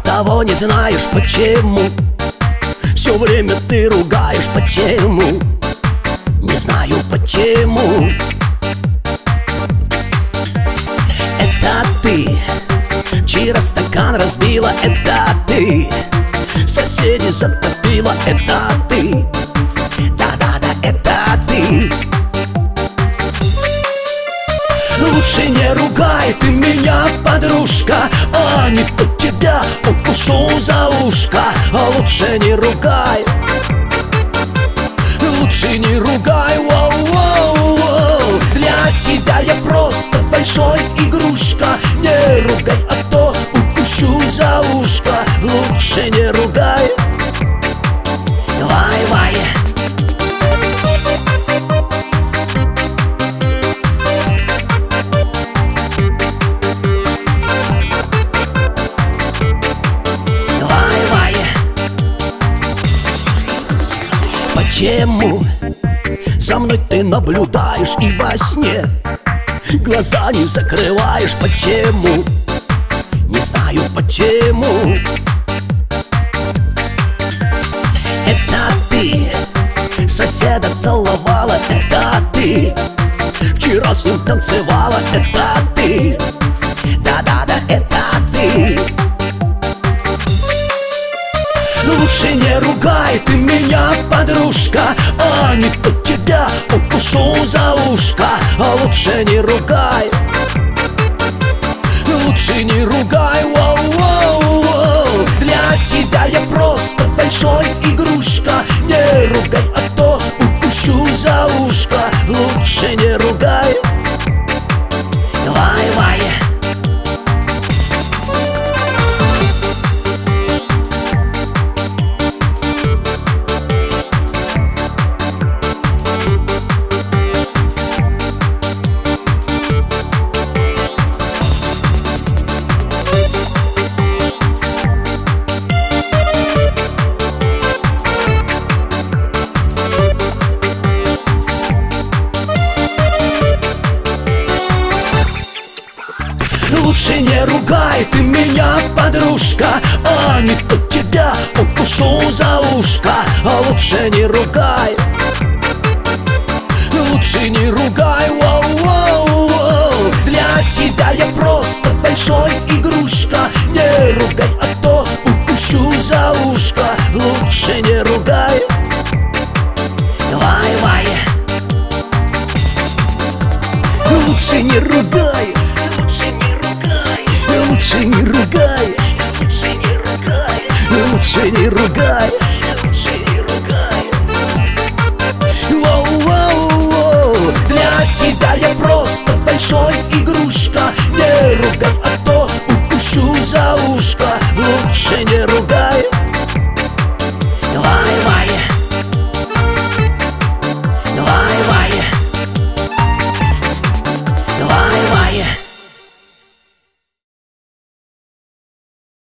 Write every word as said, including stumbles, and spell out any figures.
того не знаешь почему. Все время ты ругаешь почему. Не знаю почему. Это ты вчера стакан разбила, это ты соседей затопила, это ты. Да-да-да, это ты. Лучше не ругай ты меня, подружка, а не то тебя укушу за ушко. А лучше не ругай, лучше не ругай, воу-воу-воу. Для тебя я просто большой игрушка. Не ругай, а то укушу за ушко. Лучше не ругай. Вай-вай. Почему за мной ты наблюдаешь и во сне глаза не закрываешь? Почему? Не знаю почему. Это ты соседа целовала, это ты вчера с ним танцевала, это ты. Да-да-да, это ты. Лучше не ругай ты меня, подружка, а не то тебя укушу за ушко. А лучше не ругай, лучше не ругай, воу-воу-воу. Для тебя я просто большой игрушка. Не ругай, а то укушу за ушко. Лучше не ругай. Вай-вай. Лучше не ругай ты меня, подружка, а не то тебя укушу за ушко. А лучше не ругай, лучше не ругай, воу-воу-воу. Для тебя я просто большой игрушка. Не ругай, а то укушу за ушко. Лучше не ругай. Вай-вай. Лучше не ругай, лучше не ругай, лучше не ругай. Воу-воу-воу. Для тебя я просто большой